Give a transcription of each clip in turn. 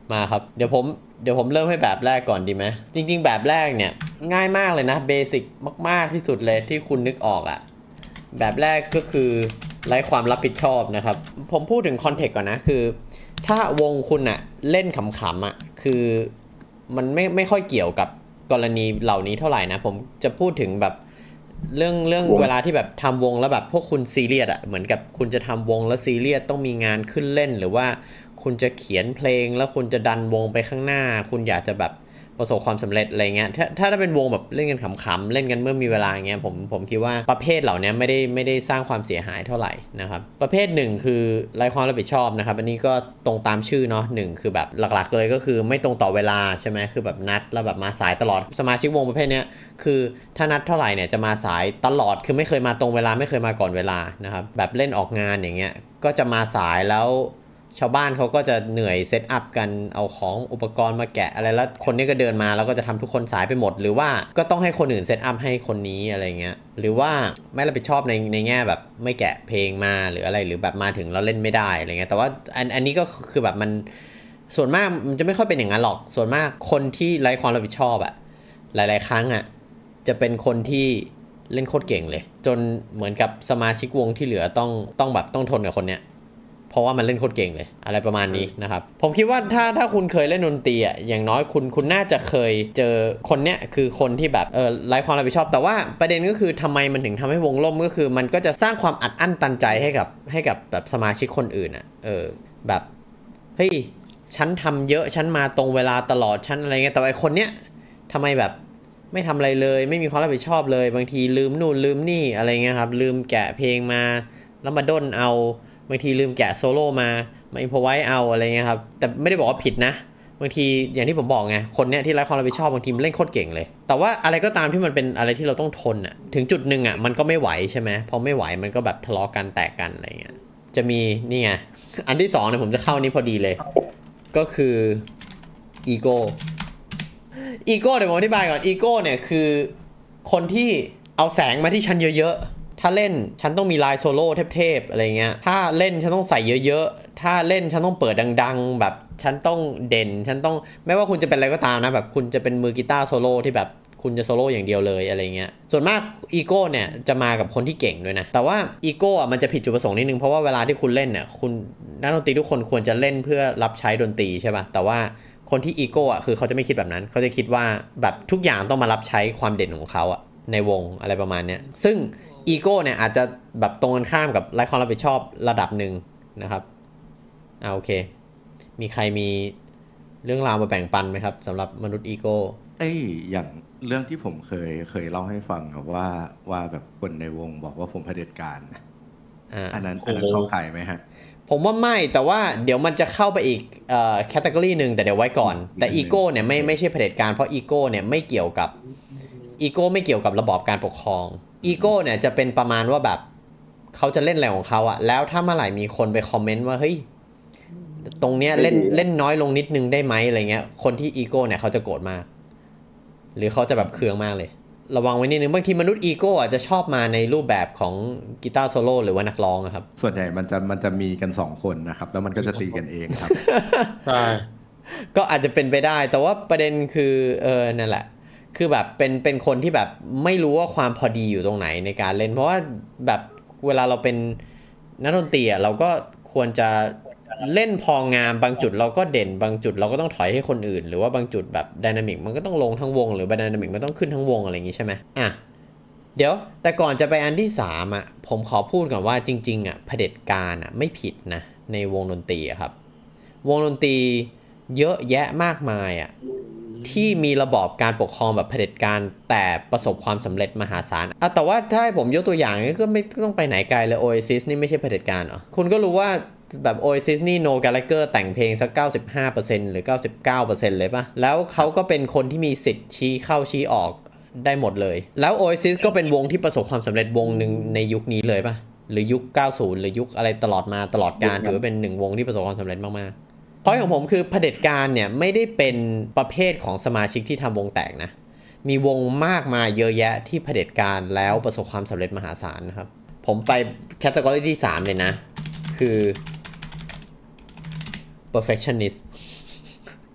มาครับเดี๋ยวผมเริ่มให้แบบแรกก่อนดีไหมจริงๆแบบแรกเนี่ยง่ายมากเลยนะเบสิกมากๆที่สุดเลยที่คุณนึกออกอะแบบแรกก็คือไร้ความรับผิดชอบนะครับผมพูดถึงคอนเทกต์ก่อนนะคือถ้าวงคุณอะเล่นขำๆอะคือมันไม่ค่อยเกี่ยวกับกรณีเหล่านี้เท่าไหร่นะผมจะพูดถึงแบบเรื่องเวลาที่แบบทำวงแล้วแบบพวกคุณซีเรียสอะเหมือนกับคุณจะทำวงแล้วซีเรียสต้องมีงานขึ้นเล่นหรือว่าคุณจะเขียนเพลงแล้วคุณจะดันวงไปข้างหน้าคุณอยากจะแบบประสบความสำเร็จอะไรเงี้ยถ้าเป็นวงแบบเล่นกันขำๆเล่นกันเมื่อมีเวลาเงี้ยผมคิดว่าประเภทเหล่านี้ไม่ได้สร้างความเสียหายเท่าไหร่นะครับประเภทหนึ่งคือไร้ความรับผิดชอบนะครับอันนี้ก็ตรงตามชื่อเนาะหนึ่งคือแบบหลักๆเลยก็คือไม่ตรงต่อเวลาใช่ไหมคือแบบนัดแล้วแบบมาสายตลอดสมาชิกวงประเภทนี้คือถ้านัดเท่าไหร่เนี่ยจะมาสายตลอดคือไม่เคยมาตรงเวลาไม่เคยมาก่อนเวลานะครับแบบเล่นออกงานอย่างเงี้ยก็จะมาสายแล้วชาวบ้านเขาก็จะเหนื่อยเซตอัพกันเอาของอุปกรณ์มาแกะอะไรแล้วคนนี้ก็เดินมาแล้วก็จะทำทุกคนสายไปหมดหรือว่าก็ต้องให้คนอื่นเซตอัพให้คนนี้อะไรเงี้ยหรือว่าไม่รับผิดชอบในแง่แบบไม่แกะเพลงมาหรืออะไรหรือแบบมาถึงเราเล่นไม่ได้อะไรเงี้ยแต่ว่าอันนี้ก็คือแบบมันส่วนมากมันจะไม่ค่อยเป็นอย่างนั้นหรอกส่วนมากคนที่ไร้ความรับผิดชอบอะหลายๆครั้งอะจะเป็นคนที่เล่นโคตรเก่งเลยจนเหมือนกับสมาชิกวงที่เหลือต้องทนกับคนเนี้ยเพราะว่ามันเล่นโคตรเก่งเลยอะไรประมาณนี้นะครับผมคิดว่าถ้าคุณเคยเล่นดนตรีอ่ะอย่างน้อยคุณน่าจะเคยเจอคนเนี้ยคือคนที่แบบไร้ความรับผิดชอบแต่ว่าประเด็นก็คือทำไมมันถึงทำให้วงล่มก็คือมันก็จะสร้างความอัดอั้นตันใจให้กับแบบสมาชิกคนอื่นอ่ะแบบเฮ้ยฉันทำเยอะฉันมาตรงเวลาตลอดฉันอะไรเงี้ยแต่ไอคนเนี้ยทำไมแบบไม่ทำอะไรเลยไม่มีความรับผิดชอบเลยบางทีลืมนู่นลืมนี่อะไรเงี้ยครับลืมแกะเพลงมาแล้วมาด้นเอาบางทีลืมแกะโซโล่มาอินพอไว้เอาอะไรเงี้ยครับแต่ไม่ได้บอกว่าผิดนะบางทีอย่างที่ผมบอกไงคนเนี้ยที่ไร้ความรับผิดชอบบางทีมันเล่นโคตรเก่งเลยแต่ว่าอะไรก็ตามที่มันเป็นอะไรที่เราต้องทนอ่ะถึงจุดหนึ่งอ่ะมันก็ไม่ไหวใช่ไหมพอไม่ไหวมันก็แบบทะเลาะกันแตกกันอะไรเงี้ยจะมีนี่ไงอันที่สองเนี่ยผมจะเข้านี้พอดีเลยก็คืออีโก้เดี๋ยวผมอธิบายก่อนอีโก้เนี่ยคือคนที่เอาแสงมาที่ฉันเยอะๆถ้าเล่นฉันต้องมีลายโซโล่เทพๆอะไรเงี้ยถ้าเล่นฉันต้องใส่เยอะๆถ้าเล่นฉันต้องเปิดดังๆแบบฉันต้องเด่นฉันต้องไม่ว่าคุณจะเป็นอะไรก็ตามนะแบบคุณจะเป็นมือกีตาร์โซโล่ที่แบบคุณจะโซโล่อย่างเดียวเลยอะไรเงี้ยส่วนมากอีโก้เนี่ยจะมากับคนที่เก่งด้วยนะแต่ว่าอีโก้อะมันจะผิดจุดประสงค์นิดนึงเพราะว่าเวลาที่คุณเล่นเนี่ยคุณนักดนตรีทุกคนควรจะเล่นเพื่อรับใช้ดนตรีใช่ป่ะแต่ว่าคนที่อีโก้อ่ะคือเขาจะไม่คิดแบบนั้นเขาจะคิดว่าแบบทุกอย่างต้องมารับใช้ความเด่นของเขาอ่ะในวงอะไรประมาณเนี้ยซึ่งอีโก้เนี่ยอาจจะแบบตรงกันข้ามกับไร้ความรับผิดชอบระดับหนึ่งนะครับโอเคมีใครมีเรื่องราวมาแบ่งปันไหมครับสำหรับมนุษย์อีโก้อย่างเรื่องที่ผมเคยเล่าให้ฟังครับว่าแบบคนในวงบอกว่าผมเผด็จการอันนั้นเข้าข่ายไหมฮะผมว่าไม่แต่ว่าเดี๋ยวมันจะเข้าไปอีกแคตตากรีหนึ่งแต่เดี๋ยวไว้ก่อนแต่อีโก้เนี่ยไม่ใช่เผด็จการเพราะอีโก้เนี่ยไม่เกี่ยวกับระบอบการปกครองอีโก้เนี่ยจะเป็นประมาณว่าแบบเขาจะเล่นอะไรของเขาอะแล้วถ้าเมื่อไหร่มีคนไปคอมเมนต์ว่าเฮ้ยตรงเนี้ยเล่นน้อยลงนิดนึงได้ไหมอะไรเงี้ยคนที่อีโก้เนี่ยเขาจะโกรธมากหรือเขาจะแบบเคืองมากเลยระวังไว้นิดนึงบางทีมนุษย์อีโก้อาจจะชอบมาในรูปแบบของกีตาร์โซโล่หรือว่านักร้องครับส่วนใหญ่มันจะมีกัน2 คนนะครับแล้วมันก็จะตีกันเองครับใช่ก็อาจจะเป็นไปได้แต่ว่าประเด็นคือนั่นแหละคือแบบเป็นคนที่แบบไม่รู้ว่าความพอดีอยู่ตรงไหนในการเล่นเพราะว่าแบบเวลาเราเป็นนักดนตรีเราก็ควรจะเล่นพองามบางจุดเราก็เด่นบางจุดเราก็ต้องถอยให้คนอื่นหรือว่าบางจุดแบบไดนามิกมันก็ต้องลงทั้งวงหรือไดนามิกมันต้องขึ้นทั้งวงอะไรอย่างงี้ใช่ไหมเดี๋ยวแต่ก่อนจะไปอันที่3ผมขอพูดก่อนว่าจริงๆเผด็จการไม่ผิดนะในวงดนตรีครับวงดนตรีเยอะแยะมากมายที่มีระบอบการปกครองแบบเผด็จการแต่ประสบความสำเร็จมหาศาลแต่ว่าถ้าให้ผมยกตัวอย่างก็ไม่ต้องไปไหนไกลเลย Oasis นี่ไม่ใช่เผด็จการเหรอคุณก็รู้ว่าแบบ Oasis นี่ Noel Gallagher แต่งเพลงสัก 95% หรือ 99% เลยป่ะแล้วเขาก็เป็นคนที่มีสิทธิ์ชี้เข้าชี้ออกได้หมดเลยแล้ว Oasis ก็เป็นวงที่ประสบความสำเร็จวงหนึ่งในยุคนี้เลยป่ะหรือยุค90หรือยุคอะไรตลอดมาตลอดกาลถือว่าเป็น1วงที่ประสบความสำเร็จมากๆพอยของผมคือเผด็จการเนี่ยไม่ได้เป็นประเภทของสมาชิกที่ทำวงแตกนะมีวงมากมายเยอะแยะที่เผด็จการแล้วประสบความสำเร็จมหาศาลนะครับผมไปแคตตากรีที่3เลยนะคือ perfectionist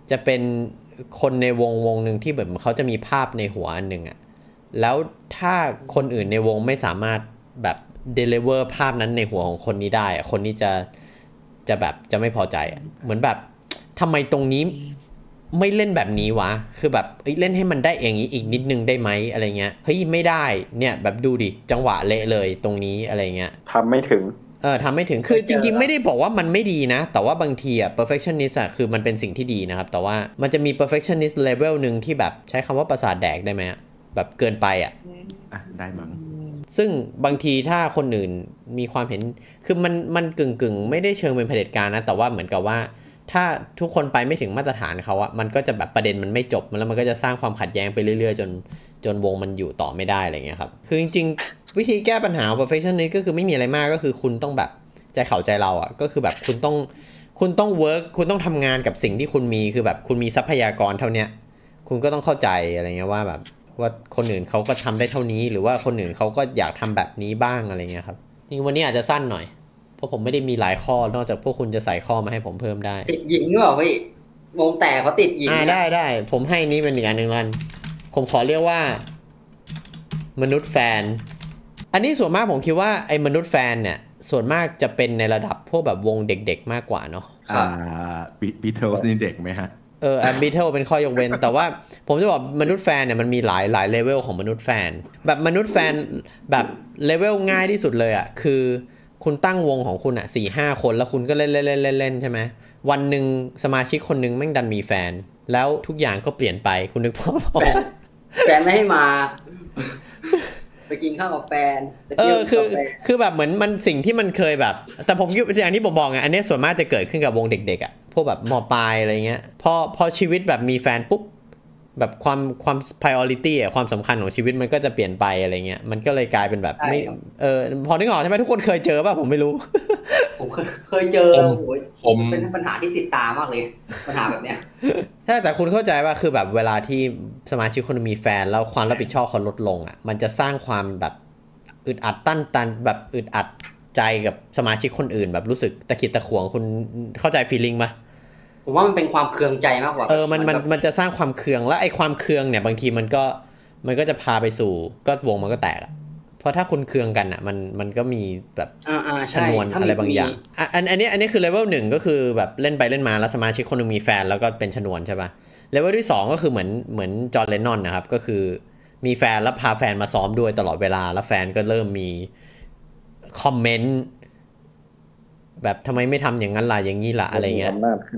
จะเป็นคนในวงหนึ่งที่แบบเขาจะมีภาพในหัวอันหนึ่งอะแล้วถ้าคนอื่นในวงไม่สามารถแบบ deliver ภาพนั้นในหัวของคนนี้ได้คนนี้จะแบบจะไม่พอใจเหมือนแบบทำไมตรงนี้ไม่เล่นแบบนี้วะคือแบบเล่นให้มันได้อย่างนี้อีกนิดนึงได้ไหมอะไรเงี้ยเฮ้ยไม่ได้เนี่ยแบบดูดิจังหวะเละเลยตรงนี้อะไรเงี้ยทำไม่ถึงทำไม่ถึงคือจริงๆไม่ได้บอกว่ามันไม่ดีนะแต่ว่าบางทีperfectionist คือมันเป็นสิ่งที่ดีนะครับแต่ว่ามันจะมี perfectionist level นึงที่แบบใช้คำว่าประสาทแดกได้ไหมแบบเกินไปได้มั้งซึ่งบางทีถ้าคนอื่นมีความเห็นคือมันกึ่งไม่ได้เชิงเป็นเผด็จการนะแต่ว่าเหมือนกับว่าถ้าทุกคนไปไม่ถึงมาตรฐานเขามันก็จะแบบประเด็นมันไม่จบแล้วมันก็จะสร้างความขัดแย้งไปเรื่อยๆจนวงมันอยู่ต่อไม่ได้อะไรเงี้ยครับคือจริงๆวิธีแก้ปัญหา perfectionist ก็คือไม่มีอะไรมากก็คือคุณต้องแบบใจเขาใจเราก็คือแบบคุณต้อง work คุณต้องทำงานกับสิ่งที่คุณมีคือแบบคุณมีทรัพยากรเท่านี้คุณก็ต้องเข้าใจอะไรเงี้ยว่าแบบว่าคนอื่นเขาก็ทำได้เท่านี้หรือว่าคนอื่นเขาก็อยากทำแบบนี้บ้างอะไรเงี้ยครับจริงวันนี้อาจจะสั้นหน่อยเพราะผมไม่ได้มีหลายข้อนอกจากพวกคุณจะใส่ข้อมาให้ผมเพิ่มได้ติดหญิงหรือเปล่าพี่วงแตกเขาติดหญิงได้ผมให้นี้เป็นอีกอันหนึ่งกันผมขอเรียกว่ามนุษย์แฟนอันนี้ส่วนมากผมคิดว่าไอ้มนุษย์แฟนเนี่ยส่วนมากจะเป็นในระดับพวกแบบวงเด็กๆมากกว่าเนาะบีเทิลส์นี่เด็กไหมฮะบีเทิลเป็นข้อยกเว้นแต่ว่าผมจะบอกมนุษย์แฟนเนี่ยมันมีหลายเลเวลของมนุษย์แฟนแบบมนุษย์แฟนแบบเลเวลง่ายที่สุดเลยคือคุณตั้งวงของคุณ4-5 คนแล้วคุณก็เล่นใช่ไหมวันหนึ่งสมาชิกคนหนึ่งแม่งดันมีแฟนแล้วทุกอย่างก็เปลี่ยนไปคุณนึกภาพแฟนไม่ให้มาไปกินข้าวกับแฟนคือแบบเหมือนมันสิ่งที่มันเคยแบบแต่ผมคิดอย่างที่ผมบอกไงอันนี้ส่วนมากจะเกิดขึ้นกับวงเด็กๆพวกแบบม.ปลายอะไรเงี้ยพอชีวิตแบบมีแฟนปุ๊บแบบความ priority ความสำคัญของชีวิตมันก็จะเปลี่ยนไปอะไรเงี้ยมันก็เลยกลายเป็นแบบไม่พอนึกออกใช่ไหมทุกคนเคยเจอป่ะผมไม่รู้ผมเคยเจอผมเป็นปัญหาที่ติดตามากเลยปัญหาแบบเนี้ยใช่แต่คุณเข้าใจว่าคือแบบเวลาที่สมาชิกคนมีแฟนแล้วความรับผิดชอบเขาลดลงมันจะสร้างความแบบอึดอัดตั้นตันแบบอึดอัดใจกับสมาชิกคนอื่นแบบรู้สึกตะขิดตะขวงคุณเข้าใจ feeling ป่ะผมว่ามันเป็นความเคืองใจมากกว่ามันจะสร้างความเคืองแล้วไอ้ความเคืองเนี่ยบางทีมันก็จะพาไปสู่ก็วงมันก็แตกเพราะถ้าคุณเคืองกันมันก็มีแบบชนวนอะไรบางอย่างอันนี้คือเลเวล1ก็คือแบบเล่นไปเล่นมาแล้วสมาชิกคนนึงมีแฟนแล้วก็เป็นชนวนใช่ป่ะเลเวลที่2ก็คือเหมือนจอห์นเลนนอนนะครับก็คือมีแฟนแล้วพาแฟนมาซ้อมด้วยตลอดเวลาแล้วแฟนก็เริ่มมีคอมเมนต์แบบทำไมไม่ทำอย่างนั้นล่ะอย่างนี้ล่ะอะไรเงี้ย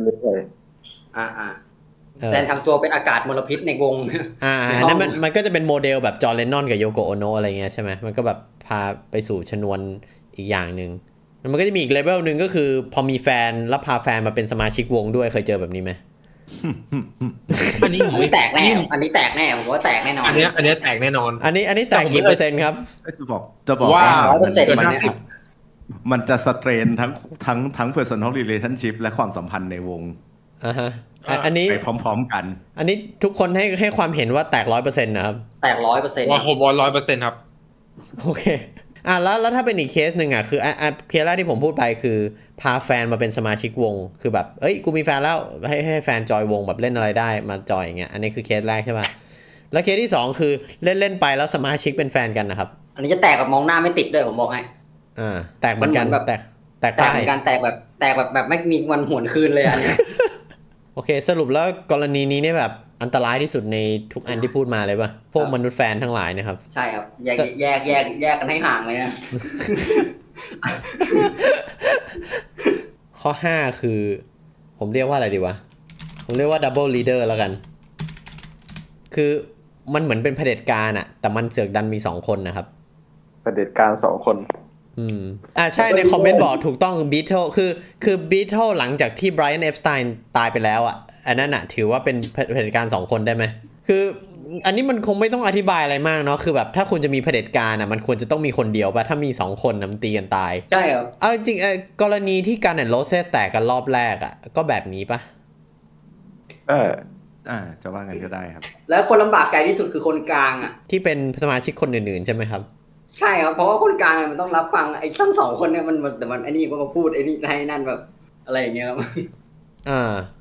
แฟนทำตัวเป็นอากาศมลพิษในวงนั่นมันก็จะเป็นโมเดลแบบจอห์นเลนนอนกับโยโกโอโนะอะไรเงี้ยใช่ไหมมันก็แบบพาไปสู่ชนวนอีกอย่างหนึ่งมันก็จะมีอีกเลเวลหนึ่งก็คือพอมีแฟนแล้วพาแฟนมาเป็นสมาชิกวงด้วยเคยเจอแบบนี้ไหมอันนี้ผมแตกแน่อันนี้แตกแน่ผมว่าแตกแน่นอนอันนี้แตกแน่นอนอันนี้แตกกี่เปอร์เซ็นต์ครับจะบอกว่ามันจะสเตรนทั้ง personal relationship และความสัมพันธ์ในวงอันนี้ไปพร้อมๆกันอันนี้ทุกคนให้ความเห็นว่าแตก 100% นะครับแตก 100% ว่าผมว่า 100% ครับโอเคแล้วถ้าเป็นอีกเคสหนึ่งคือเคสแรกที่ผมพูดไปคือพาแฟนมาเป็นสมาชิกวงคือแบบเอ้ยกูมีแฟนแล้วให้แฟนจอยวงแบบเล่นอะไรได้มาจอยอย่างเงี้ยอันนี้คือเคสแรกใช่ป่ะแล้วเคสที่2คือเล่นไปแล้วสมาชิกเป็นแฟนกันนะครับอันนี้จะแตกแบบมองหน้าไม่ติดด้วยผมบอกให้แตกเหมือนกันแตกเหมือนกันแตกแบบไม่มีวันหวนคืนเลยอันนี้โอเคสรุปแล้วกรณีนี้เนี่ยแบบอันตรายที่สุดในทุกอันที่พูดมาเลยป่ะพวกมนุษย์แฟนทั้งหลายนะครับใช่ครับแยกกันให้ห่างเลยนะข้อ5คือผมเรียกว่าอะไรดีวะผมเรียกว่าดับเบิลลีดเดอร์แล้วกันคือมันเหมือนเป็นเผด็จการแต่มันเสือกดันมี2คนนะครับเผด็จการ2คนใช่ในคอมเมนต์บอกถูกต้องบีเทิลคือบีเทิลหลังจากที่ไบรอัน เอฟสไตน์ตายไปแล้วอันนั้นถือว่าเป็นเผด็จการ2คนได้ไหมคืออันนี้มันคงไม่ต้องอธิบายอะไรมากเนาะคือแบบถ้าคุณจะมีเผด็จการมันควรจะต้องมีคนเดียวป่ะถ้ามี2คนมันตีกันตายใช่ครับเอาจริงกรณีที่การแอนโรเซ่แตกกันรอบแรกก็แบบนี้ป่ะจะว่ากันก็ได้ครับแล้วคนลำบากใจที่สุดคือคนกลางที่เป็นสมาชิกคนอื่นๆใช่ไหมครับใช่ครับเพราะว่าคนกลางมันต้องรับฟังไอ้ทั้ง2คนเนี่ยมันแต่มันไอ้นี่ก็มาพูดไอ้นี่ให้นั่นแบบอะไรอย่างเงี้ยครับ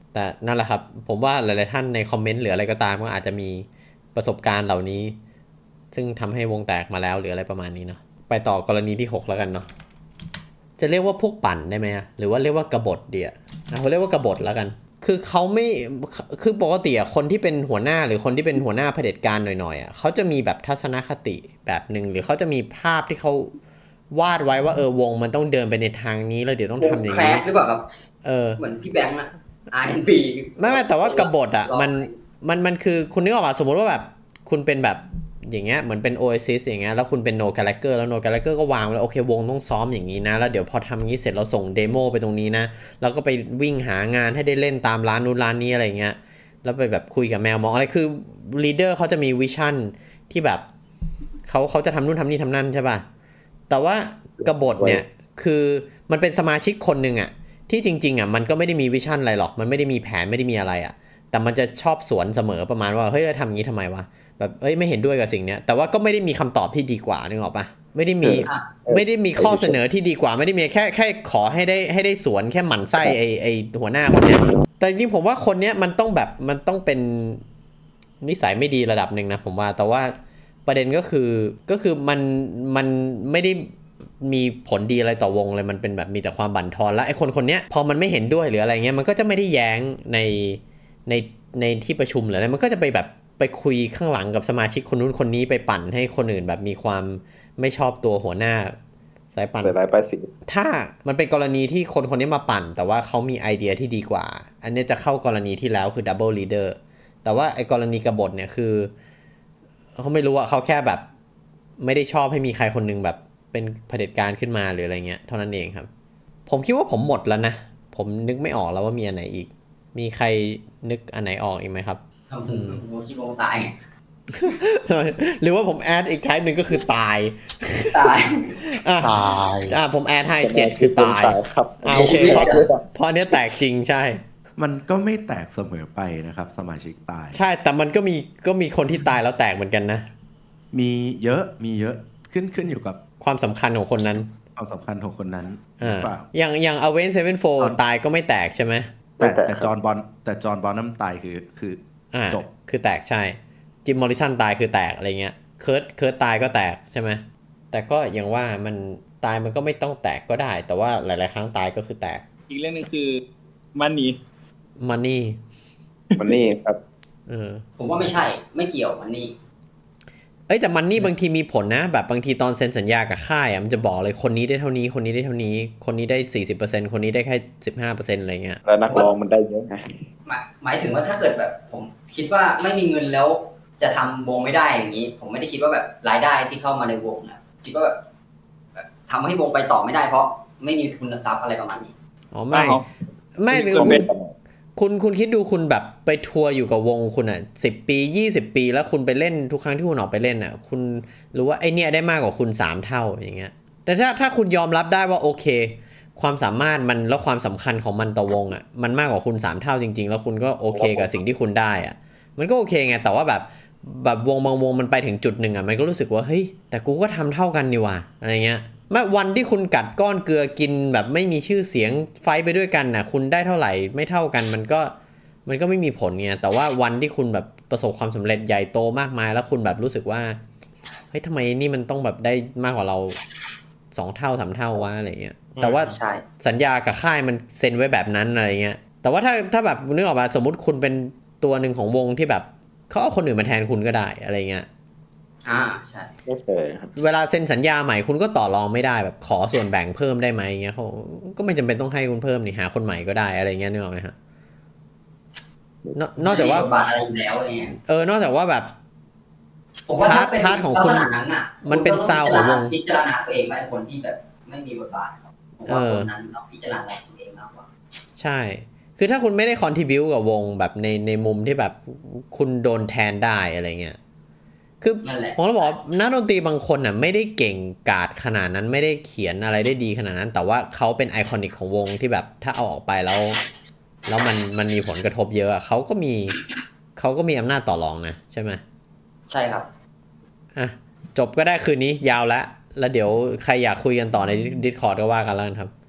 แต่นั่นแหละครับผมว่าหลายๆท่านในคอมเมนต์หรืออะไรก็ตามก็อาจจะมีประสบการณ์เหล่านี้ซึ่งทำให้วงแตกมาแล้วหรืออะไรประมาณนี้เนาะไปต่อกรณีที่6แล้วกันเนาะจะเรียกว่าพวกปั่นได้ไหมหรือว่าเรียกว่ากบฏเดียเขาเรียกว่ากบฏแล้วกันคือเขาไม่คือปกติคนที่เป็นหัวหน้าหรือคนที่เป็นหัวหน้าเผด็จการหน่อยๆเขาจะมีแบบทัศนคติแบบหนึ่งหรือเขาจะมีภาพที่เขาวาดไว้ว่าวงมันต้องเดินไปในทางนี้แล้วเดี๋ยวต้องทำอย่างนี้แคสหรือเปล่าครับเหมือนพี่แบงค์อะ R&B ไม่แต่ว่ากบฏมันคือคุณนึกออกป่ะสมมติว่าแบบคุณเป็นแบบอย่างเงี้ยเหมือนเป็น Oasis อย่างเงี้ยแล้วคุณเป็น No Gallagher แล้ว No Gallagher ก็วางแล้วโอเควงต้องซ้อมอย่างนี้นะแล้วเดี๋ยวพอทำงี้เสร็จเราส่งเดโมไปตรงนี้นะแล้วก็ไปวิ่งหางานให้ได้เล่นตามร้านนู้นร้านนี้อะไรเงี้ยแล้วไปแบบคุยกับแมวมองอะไรคือลีดเดอร์เขาจะมีวิชั่นที่แบบเขาจะทำนู่นทำนี่ทำนั่นใช่ป่ะแต่ว่ากบฏเนี่ยคือมันเป็นสมาชิกคนหนึ่งอะที่จริงๆมันก็ไม่ได้มีวิชั่นอะไรหรอกมันไม่ได้มีแผนไม่ได้มีอะไรแต่มันจะชอบสวนเสมอประมาณว่าเฮ้ยทำอย่างนี้ทำไมวะแบบไม่เห็นด้วยกับสิ่งเนี้ยแต่ว่าก็ไม่ได้มีคำตอบที่ดีกว่านึกออกปะไม่ได้มีข้อเสนอที่ดีกว่าไม่ได้มีแค่ขอให้ได้สวนแค่หมั่นไส้ไอหัวหน้าคนเนี้ยแต่จริงผมว่าคนเนี้ยมันต้องเป็นนิสัยไม่ดีระดับหนึ่งนะผมว่าแต่ว่าประเด็นก็คือมันไม่ได้มีผลดีอะไรต่อวงเลยมันเป็นแบบมีแต่ความบั่นทอนแล้วไอ้คนเนี้ยพอมันไม่เห็นด้วยหรืออะไรเงี้ยมันก็จะไม่ได้แย้งในที่ประชุมหรืออะไรมันก็จะไปคุยข้างหลังกับสมาชิกคนนู้นคนนี้ไปปั่นให้คนอื่นแบบมีความไม่ชอบตัวหัวหน้าสายปั่นถ้ามันเป็นกรณีที่คนนี้มาปั่นแต่ว่าเขามีไอเดียที่ดีกว่าอันนี้จะเข้ากรณีที่แล้วคือดับเบิลลีดเดอร์แต่ว่าไอ้กรณีกบฏเนี่ยคือเขาไม่รู้เขาแค่แบบไม่ได้ชอบให้มีใครคนนึงแบบเป็นเผด็จการขึ้นมาหรืออะไรเงี้ยเท่านั้นเองครับผมคิดว่าผมหมดแล้วนะผมนึกไม่ออกแล้วว่ามีอันไหนอีกมีใครนึกอันไหนออกอีกไหมครับผมคิดว่าตายหรือว่าผมแอดอีกไทป์หนึ่งก็คือตายผมแอดให้7คือตายโอเคเพราะอันนี้แตกจริงใช่มันก็ไม่แตกเสมอไปนะครับสมาชิกตายใช่แต่มันก็มีคนที่ตายแล้วแตกเหมือนกันนะมีเยอะขึ้นอยู่กับความสำคัญของคนนั้นความสำคัญของคนนั้นอย่างอเวน774ตายก็ไม่แตกใช่ไหมแต่จอห์นบอนน้ำตายคือจบคือแตกใช่จิมมอริสันตายคือแตกอะไรเงี้ยเคิร์ตตายก็แตกใช่ไหมแต่ก็อย่างว่ามันตายมันก็ไม่ต้องแตกก็ได้แต่ว่าหลายๆครั้งตายก็คือแตกอีกเรื่องนึงคือมันนี่ครับผมว่าไม่ใช่ไม่เกี่ยวมันนี่แต่มันนี่บางทีมีผลนะแบบบางทีตอนเซ็นสัญญากับค่ายมันจะบอกเลยคนนี้ได้เท่านี้คนนี้ได้เท่านี้คนนี้ได้ 40% คนนี้ได้แค่ 15% อะไรเงี้ยแล้วนักร้องมันได้เยอะไงหมายถึงว่าถ้าเกิดแบบผมคิดว่าไม่มีเงินแล้วจะทำวงไม่ได้อย่างนี้ผมไม่ได้คิดว่าแบบรายได้ที่เข้ามาในวงนะคิดว่าแบบทำให้วงไปต่อไม่ได้เพราะไม่มีทุนทรัพย์อะไรประมาณนี้ไม่หรือคุณคิดดูคุณแบบไปทัวร์อยู่กับวงคุณ10 ปี20 ปีแล้วคุณไปเล่นทุกครั้งที่คุณออกไปเล่นคุณรู้ว่าไอเนี้ยได้มากกว่าคุณ3เท่าอย่างเงี้ยแต่ถ้าคุณยอมรับได้ว่าโอเคความสามารถมันแล้วความสำคัญของมันต่อวงมันมากกว่าคุณ3เท่าจริงๆแล้วคุณก็โอเคกับสิ่งที่คุณได้มันก็โอเคไงแต่ว่าแบบวงบางวงมันไปถึงจุดหนึ่งมันก็รู้สึกว่าเฮ้ยแต่กูก็ทำเท่ากันนี่ว่ะอะไรเงี้ยเมื่อวันที่คุณกัดก้อนเกลือกินแบบไม่มีชื่อเสียงไฟไปด้วยกันคุณได้เท่าไหร่ไม่เท่ากันมันก็ไม่มีผลไงแต่ว่าวันที่คุณแบบประสบความสำเร็จใหญ่โตมากมายแล้วคุณแบบรู้สึกว่าเฮ้ยทำไมนี่มันต้องแบบได้มากกว่าเรา2เท่า3เท่าวะอะไรเงี้ยแต่ว่าสัญญากับค่ายมันเซ็นไว้แบบนั้นอะไรเงี้ยแต่ว่าถ้าแบบนึกออกมาสมมุติคุณเป็นตัวหนึ่งของวงที่แบบเขาเอาคนอื่นมาแทนคุณก็ได้อะไรเงี้ยใช่เวลาเซ็นสัญญาใหม่คุณก็ต่อรองไม่ได้แบบขอส่วนแบ่งเพิ่มได้ไหมเงี้ยเขาก็ไม่จำเป็นต้องให้คุณเพิ่มนี่หาคนใหม่ก็ได้อะไรเงี้ยนึกออกไหมฮะนอกจากว่านอกจากว่าแบบผมว่าถ้าเป็นของคุณมันเป็นซาวของวงพิจารณาตัวเองไหมคนที่แบบไม่มีบทบาทผมว่าคนนั้นต้องพิจารณาตัวเองมากกว่าใช่คือถ้าคุณไม่ได้คอนทริบิวต์กับวงแบบในมุมที่แบบคุณโดนแทนได้อะไรเงี้ยคือผมจะบอกนักดนตรีบางคนไม่ได้เก่งกาจขนาดนั้นไม่ได้เขียนอะไรได้ดีขนาดนั้นแต่ว่าเขาเป็นไอคอนิกของวงที่แบบถ้าเอาออกไปแล้วมันมีผลกระทบเยอะเขาก็มีอำนาจต่อรองนะใช่ไหมใช่ครับจบก็ได้คืนนี้ยาวแล้วเดี๋ยวใครอยากคุยกันต่อใน Discord ก็ว่ากันแล้วกันครับ